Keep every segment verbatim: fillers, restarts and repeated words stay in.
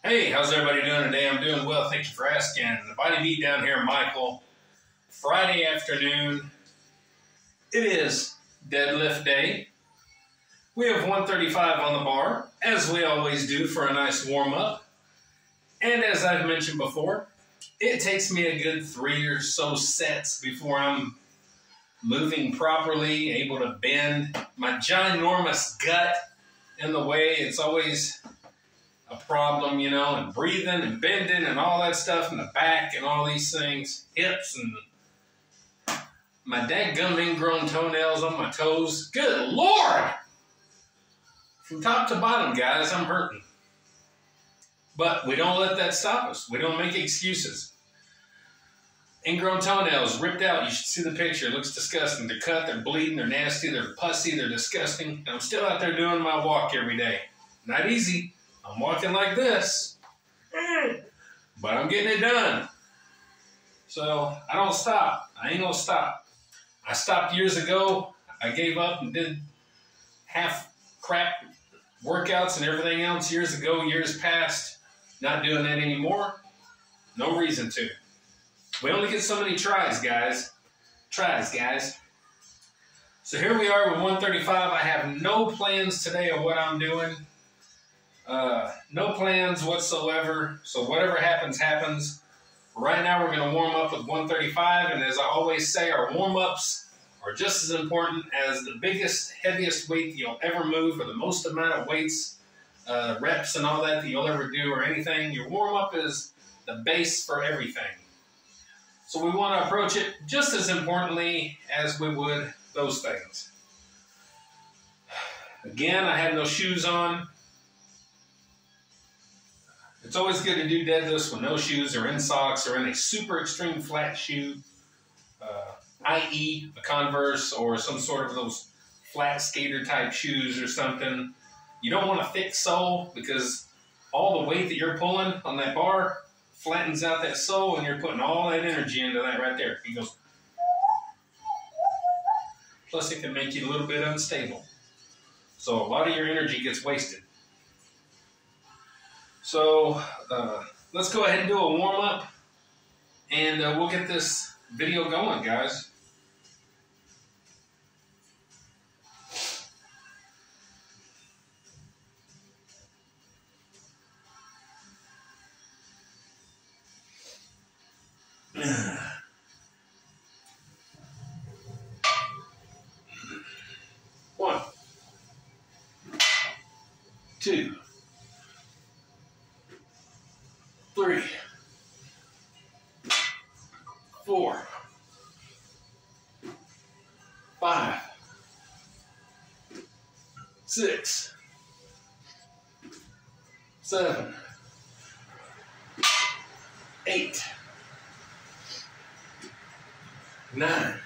Hey, how's everybody doing today? I'm doing well, thank you for asking. The Body Beat down here, Michael. Friday afternoon. It is deadlift day. We have one thirty-five on the bar, as we always do for a nice warm-up. And as I've mentioned before, it takes me a good three or so sets before I'm moving properly, able to bend. My ginormous gut in the way, it's always a problem, you know, and breathing and bending and all that stuff in the back and all these things, hips and my dadgum ingrown toenails on my toes. Good Lord! From top to bottom, guys, I'm hurting. But we don't let that stop us. We don't make excuses. Ingrown toenails, ripped out. You should see the picture. It looks disgusting. They're cut, they're bleeding, they're nasty, they're pussy, they're disgusting. And I'm still out there doing my walk every day. Not easy. I'm walking like this, but I'm getting it done. So I don't stop. I ain't gonna stop. I stopped years ago. I gave up and did half crap workouts and everything else years ago, years past. Not doing that anymore. No reason to. We only get so many tries, guys. Tries, guys. So here we are with one thirty-five. I have no plans today of what I'm doing. Uh, no plans whatsoever, so whatever happens, happens. Right now we're going to warm up with one thirty-five, and as I always say, our warm-ups are just as important as the biggest, heaviest weight you'll ever move, or the most amount of weights, uh, reps and all that that you'll ever do, or anything. Your warm-up is the base for everything. So we want to approach it just as importantly as we would those things. Again, I have no shoes on. It's always good to do deadlifts with no shoes or in socks or in a super extreme flat shoe, uh, that is a Converse or some sort of those flat skater type shoes or something. You don't want a thick sole because all the weight that you're pulling on that bar flattens out that sole and you're putting all that energy into that right there. It goes. Plus it can make you a little bit unstable. So a lot of your energy gets wasted. So uh, let's go ahead and do a warm-up, and uh, we'll get this video going, guys. One, two, three, four, five, six, seven, eight, nine,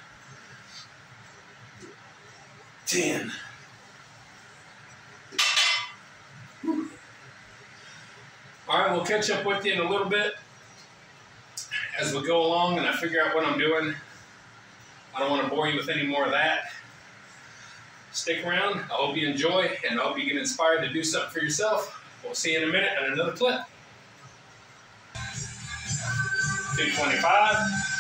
ten. All right, we'll catch up with you in a little bit as we go along and I figure out what I'm doing. I don't want to bore you with any more of that. Stick around. I hope you enjoy, and I hope you get inspired to do something for yourself. We'll see you in a minute on another clip. two twenty-five.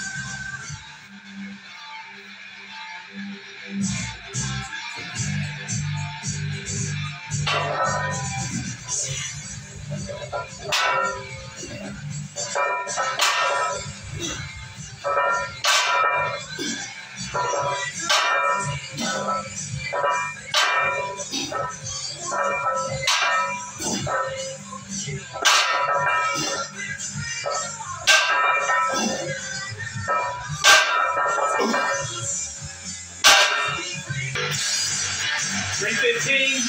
three fifteen.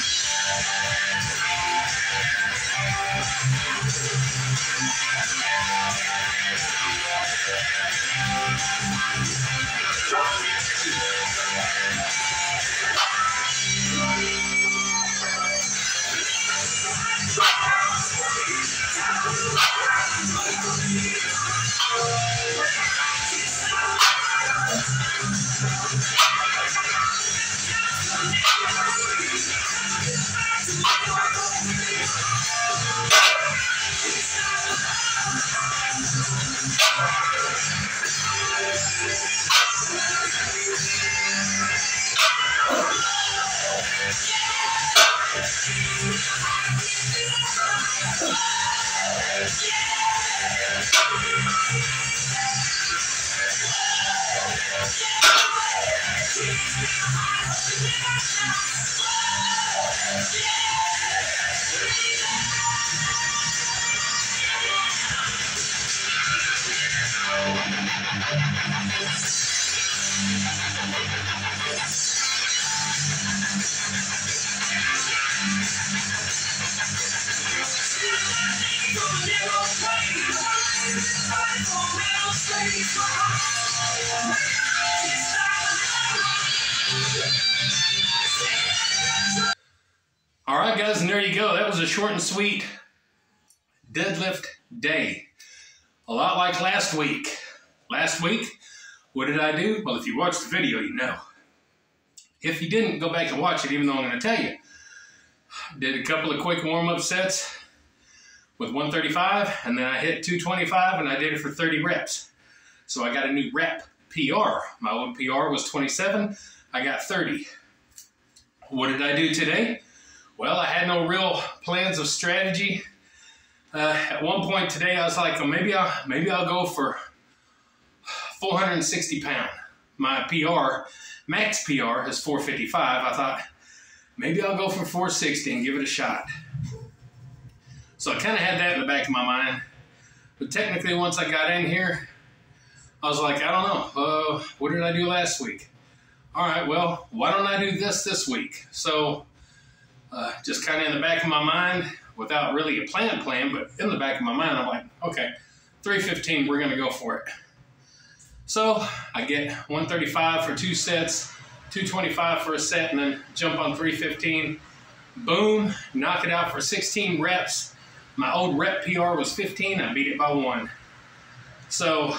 All right, guys, and there you go. That was a short and sweet deadlift day. A lot like last week. Last week, what did I do? Well, if you watched the video, you know. If you didn't, go back and watch it, even though I'm going to tell you. Did a couple of quick warm-up sets with one thirty-five, and then I hit two twenty-five, and I did it for thirty reps. So I got a new rep P R. My old P R was twenty-seven. I got thirty. What did I do today? Well, I had no real plans of strategy. Uh, at one point today, I was like, oh, maybe I'll maybe I'll go for four hundred sixty pound. My P R, max P R, is four fifty-five. I thought maybe I'll go for four sixty and give it a shot. So I kind of had that in the back of my mind. But technically, once I got in here, I was like, I don't know. Uh, what did I do last week? All right, well, why don't I do this this week? So uh, just kind of in the back of my mind, without really a plan plan, but in the back of my mind, I'm like, okay, three fifteen, we're going to go for it. So I get one thirty-five for two sets, two twenty-five for a set, and then jump on three fifteen. Boom, knock it out for sixteen reps. My old rep P R was fifteen. I beat it by one. So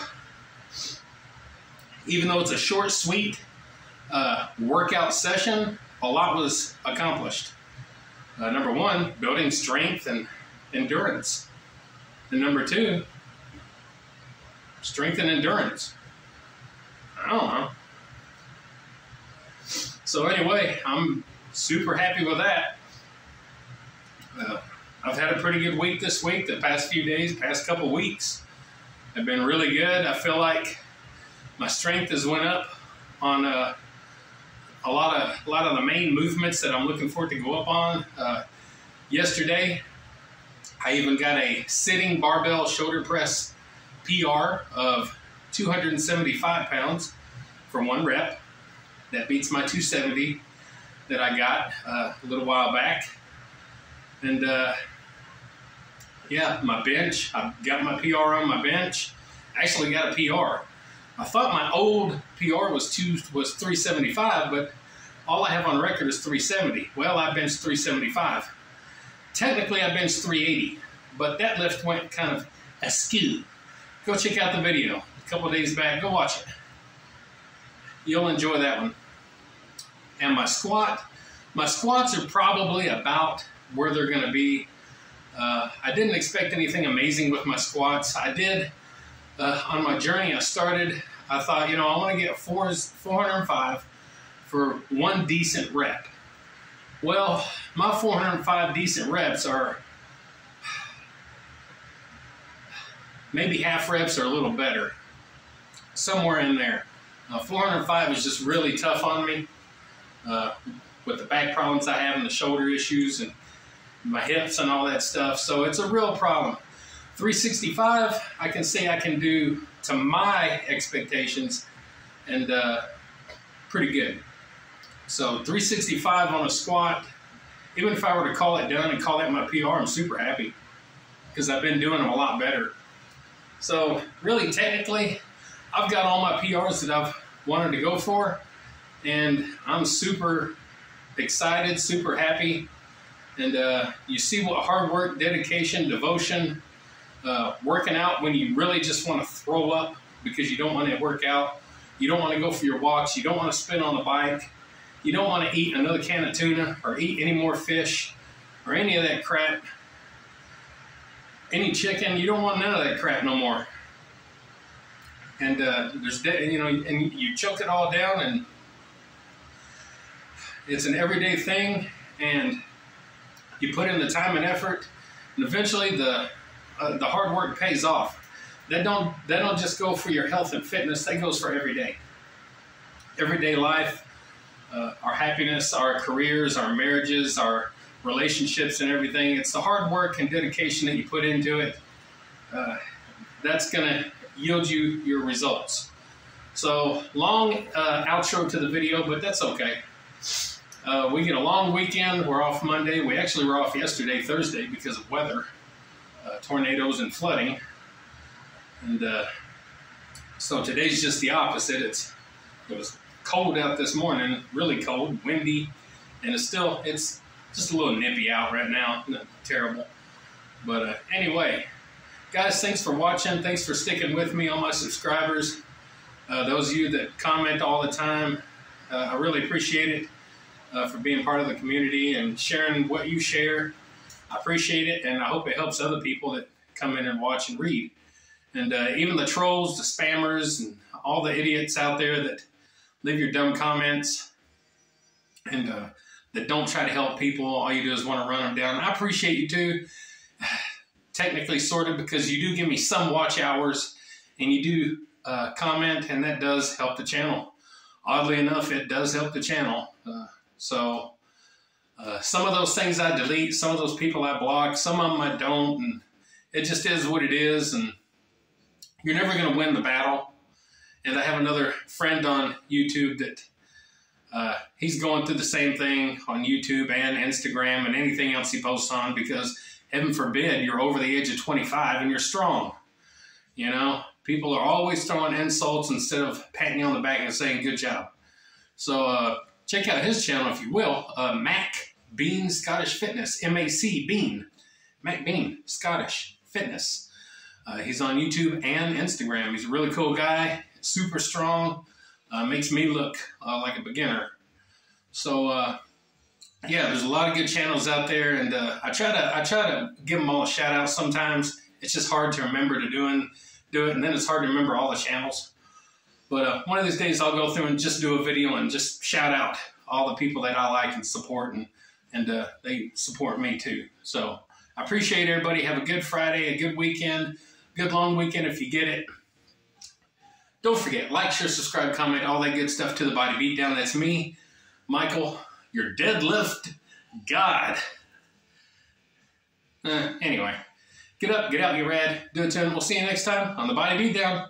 even though it's a short, sweet uh, workout session, a lot was accomplished. Uh, number one, building strength and endurance. And number two, strength and endurance. I don't know. So anyway, I'm super happy with that. Uh, I've had a pretty good week this week. The past few days, past couple weeks have been really good. I feel like my strength has went up on uh, a lot of a lot of the main movements that I'm looking for it to go up on. Uh, yesterday, I even got a sitting barbell shoulder press P R of two hundred seventy-five pounds for one rep. That beats my two seventy that I got uh, a little while back. And uh, yeah, my bench, I got my P R on my bench. Actually got a P R. I thought my old P R was two was three seventy-five, but all I have on record is three seventy. Well, I benched three seventy-five. Technically, I benched three eighty, but that lift went kind of askew. Go check out the video a couple of days back. Go watch it. You'll enjoy that one. And my squat, my squats are probably about where they're going to be. Uh, I didn't expect anything amazing with my squats. I did, uh, on my journey I started, I thought, you know, I want to get four, four hundred five for one decent rep. Well, my four hundred five decent reps are maybe half reps or a little better. Somewhere in there. Uh, four hundred five is just really tough on me uh, with the back problems I have and the shoulder issues and my hips and all that stuff. So it's a real problem. three sixty-five, I can say I can do to my expectations and uh, pretty good. So three sixty-five on a squat, even if I were to call it done and call that my P R, I'm super happy because I've been doing them a lot better. So really technically, I've got all my P Rs that I've wanted to go for, and I'm super excited, super happy. And uh, you see what hard work, dedication, devotion, uh, working out when you really just want to throw up because you don't want to work out, you don't want to go for your walks, you don't want to spin on the bike, you don't want to eat another can of tuna or eat any more fish or any of that crap, any chicken, you don't want none of that crap no more. And uh, there's, you know, and you choke it all down, and it's an everyday thing, and you put in the time and effort, and eventually the uh, the hard work pays off. That don't that don't just go for your health and fitness. That goes for every day, everyday life. uh, our happiness, our careers, our marriages, our relationships and everything. It's the hard work and dedication that you put into it. Uh, that's going to yield you your results. So long uh, outro to the video, but that's okay. Uh, we get a long weekend. We're off Monday. We actually were off yesterday, Thursday, because of weather, uh, tornadoes and flooding. And uh, so today's just the opposite. It's it was cold out this morning, really cold, windy, and it's still it's just a little nippy out right now. Not terrible, but uh, anyway, guys, thanks for watching. Thanks for sticking with me, all my subscribers. Uh, those of you that comment all the time, uh, I really appreciate it. Uh, for being part of the community and sharing what you share. I appreciate it, and I hope it helps other people that come in and watch and read. And uh, even the trolls, the spammers, and all the idiots out there that leave your dumb comments and uh, that don't try to help people, all you do is want to run them down. I appreciate you too, technically sort of, because you do give me some watch hours and you do uh, comment, and that does help the channel. Oddly enough, it does help the channel. Uh, So, uh, some of those things I delete, some of those people I block, some of them I don't, and it just is what it is, and you're never going to win the battle. And I have another friend on YouTube that uh, he's going through the same thing on YouTube and Instagram and anything else he posts on, because heaven forbid you're over the age of twenty-five and you're strong. You know, people are always throwing insults instead of patting you on the back and saying good job. So, uh, check out his channel, if you will, uh, Mac Bean Scottish Fitness, M A C Bean, Mac Bean Scottish Fitness. Uh, he's on YouTube and Instagram. He's a really cool guy, super strong, uh, makes me look uh, like a beginner. So uh, yeah, there's a lot of good channels out there, and uh, I try to I try to give them all a shout out. Sometimes it's just hard to remember to do, and, do it, and then it's hard to remember all the channels. But uh, one of these days I'll go through and just do a video and just shout out all the people that I like and support, and, and uh, they support me too. So I appreciate everybody. Have a good Friday, a good weekend, good long weekend if you get it. Don't forget, like, share, subscribe, comment, all that good stuff to the Body Beatdown. That's me, Michael, your deadlift god. Uh, anyway, get up, get out, get rad, do it to him. We'll see you next time on the Body Beatdown.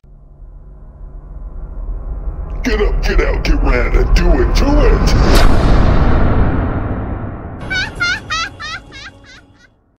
Get up, get out, get rad, and do it, do it!